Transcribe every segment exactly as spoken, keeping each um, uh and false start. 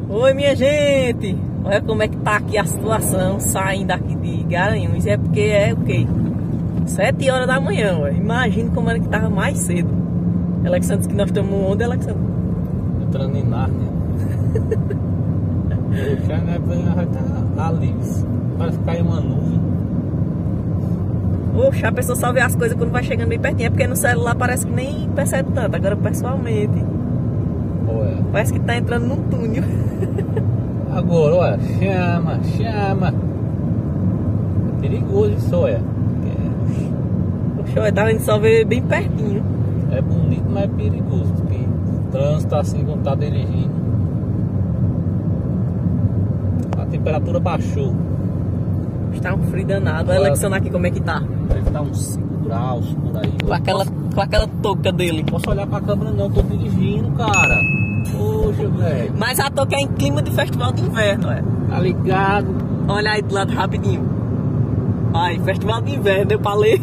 Oi, minha gente! Olha como é que tá aqui a situação saindo aqui de Garanhuns. É porque é o quê? Sete horas da manhã, ué. Imagina como era que tava mais cedo. Alexandre disse que nós estamos onde, Alexandre? Entrando em Nárnia. Já não é pra vai estar ali. Parece que caiu uma nuvem. Oxe, a pessoa só vê as coisas quando vai chegando bem pertinho. É porque no celular parece que nem percebe tanto. Agora pessoalmente Ué. parece que tá entrando num túnel. Agora, olha, chama, chama. É perigoso isso, olha. Oxe, olha, tá vendo, só ver bem pertinho. É bonito, mas é perigoso. Porque o trânsito assim quando tá dirigindo. A temperatura baixou. Está um frio danado. Olha, Alexandre, aqui como é que tá. Deve estar uns cinco graus por aí. Com aquela, posso, com aquela touca dele. Posso olhar pra câmera não, tô dirigindo, cara. Poxa, velho. Mas a touca é em clima de festival de inverno, é. Tá ligado? Olha aí do lado rapidinho. Ai, festival de inverno, deu pra ler.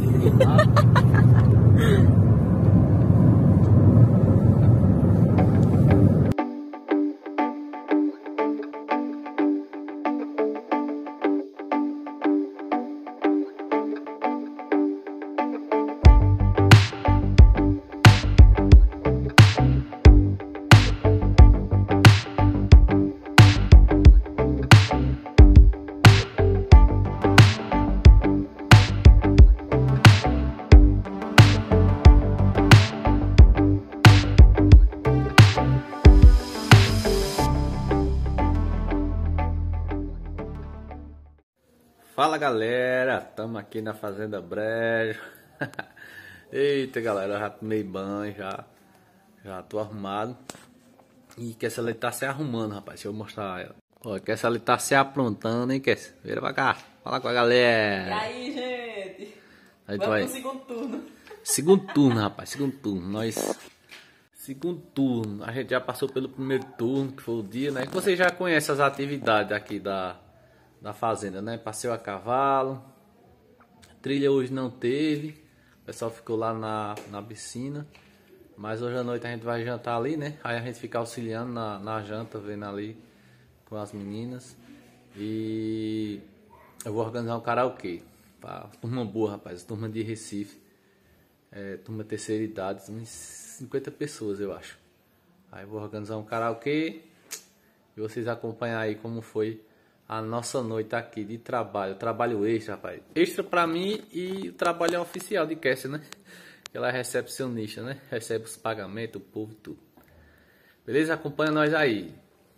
Fala galera, estamos aqui na Fazenda Brejo. Eita galera, eu já tomei banho, já já tô arrumado. E que essa ali tá se arrumando, rapaz, deixa eu mostrar ela. Olha, que essa ali tá se aprontando, hein, Kess? Vira pra cá, fala com a galera. E aí, gente? Aí Vamos vai. pro segundo turno. Segundo turno, rapaz, segundo turno, nós... Segundo turno, a gente já passou pelo primeiro turno, que foi o dia, né? Que você já conhece as atividades aqui da... da fazenda, né? Passeio a cavalo, trilha hoje não teve, o pessoal ficou lá na, na piscina, mas hoje à noite a gente vai jantar ali, né? Aí a gente fica auxiliando na, na janta, vendo ali com as meninas. E eu vou organizar um karaokê pra turma boa, rapaz, turma de Recife, é, turma terceira idade, uns cinquenta pessoas eu acho. Aí eu vou organizar um karaokê e vocês acompanham aí como foi a nossa noite aqui de trabalho, trabalho extra, rapaz. Extra pra mim e o trabalho oficial de Kessia, né? Ela é recepcionista, né? Recebe os pagamentos, o povo e tudo. Beleza? Acompanha nós aí.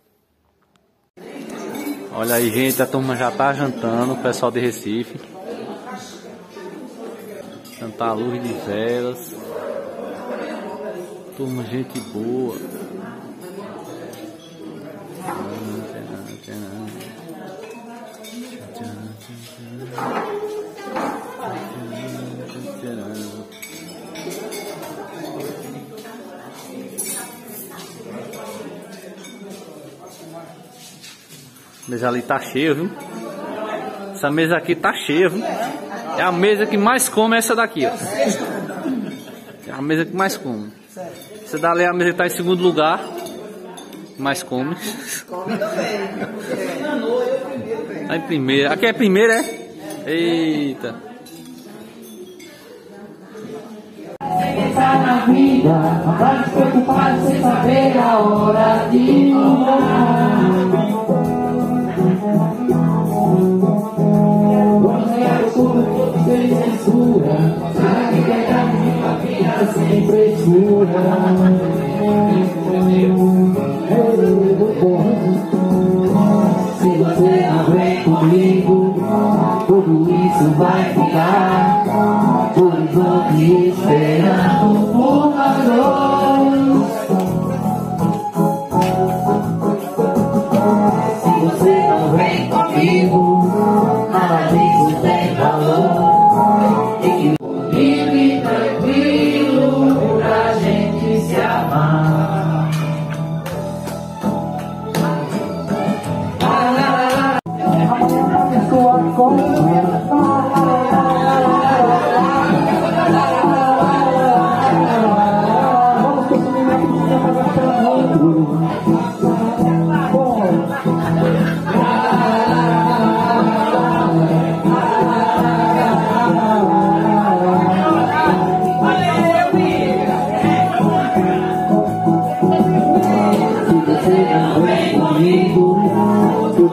Olha aí, gente, a turma já tá jantando, o pessoal de Recife. Cantar a luz de velas. Turma, gente boa. A mesa ali tá cheia, viu? Essa mesa aqui tá cheia, viu? É a mesa que mais come, essa daqui, ó. É a mesa que mais come. Essa dali é a mesa que tá em segundo lugar. Mais come. Tá em primeira. Aqui é primeira, é? Eita. Pensar na vida, vai se preocupar sem saber a hora de mudar. Vamos ganhar o tudo sem censura. Será que quer dar uma vida sem frescura? Se você não vem comigo, tudo isso vai ficar por horizonte esperando por nós. Se você não vem comigo, nada disso tem valor. Livre e tranquilo pra gente se amar.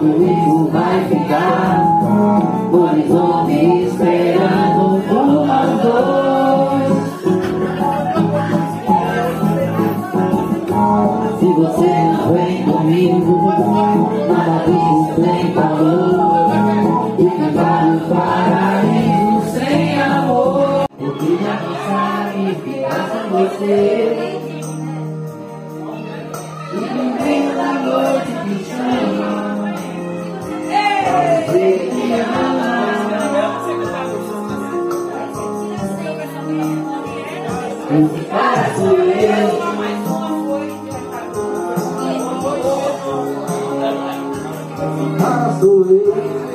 tudo isso vai ficar no horizonte esperando por nós dois. Se você não vem comigo, nada disso tem valor. E que vale o paraíso sem amor. Eu queria pensar e ficar com você. E no meio da noite que chama, você me ama. Esse cara sou eu. Ah, sou eu.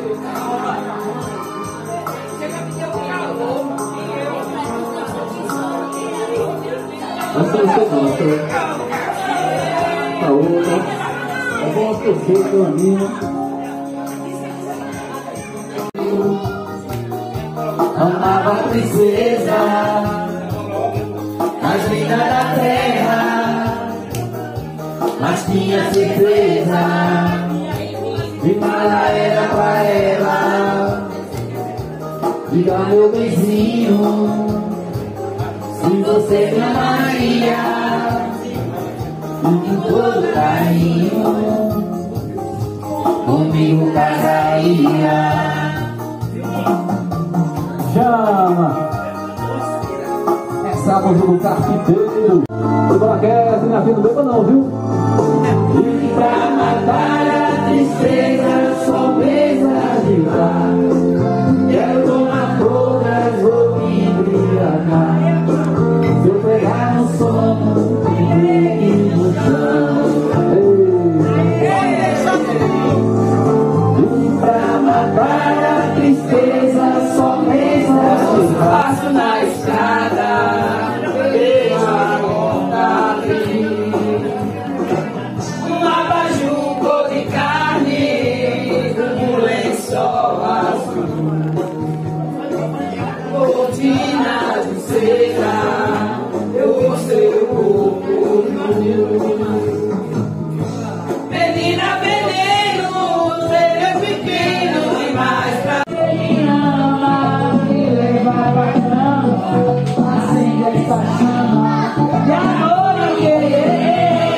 Essa é o segundo. A outra. É bom perfeito a minha. Amava a princesa mais linda da terra, mas tinha certeza. E mala era pra ela. Diga meu benzinho, se você me amaria, e com todo carinho comigo casaria. Chama! É sábado do carpinteiro. Se não quer, se não beba não, viu? E pra matar a tristeza, só pensa de lá. Quero tomar todas, vou me embriagar. Se eu pegar no sono, me no chão. E pra matar a tristeza, só pensa de lá. Passo na estrada, vejo a vontade. Um abajur cor de carne, um lençol azul, cortina de seda, eu vou ser o corpo nu. Menina veneno, você é pequeno demais pra me ama, me levar pra cama, acende essa chama de amor e querer.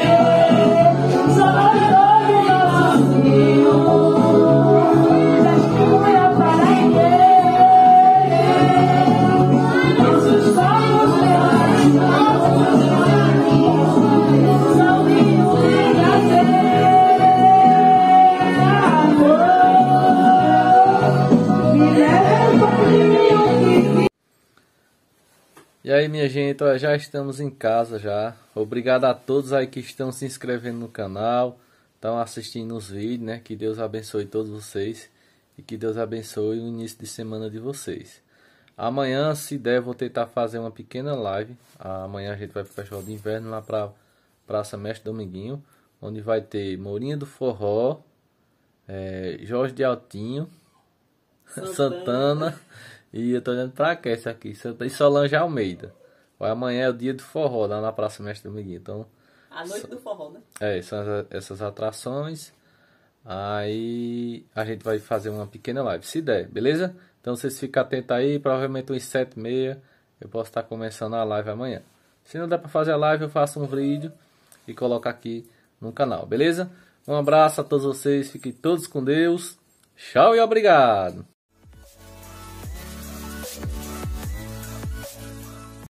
E aí, minha gente, ó, já estamos em casa já. Obrigado a todos aí que estão se inscrevendo no canal, estão assistindo os vídeos, né? Que Deus abençoe todos vocês e que Deus abençoe o início de semana de vocês. Amanhã, se der, vou tentar fazer uma pequena live. Amanhã a gente vai para o Festival de Inverno lá para Praça Mestre Dominguinho, onde vai ter Mourinho do Forró, é, Jorge de Altinho, Santana, Santana e eu tô olhando pra cá, esse aqui, e Solange Almeida. Amanhã é o dia do forró lá na Praça Mestre Dominguinho. Então, a noite do forró, né? É, são essas atrações. Aí a gente vai fazer uma pequena live, se der, beleza? Então vocês ficam atentos aí, provavelmente uns sete e meia eu posso estar começando a live amanhã. Se não der pra fazer a live, eu faço um vídeo e coloco aqui no canal, beleza? Um abraço a todos vocês, fiquem todos com Deus. Tchau e obrigado!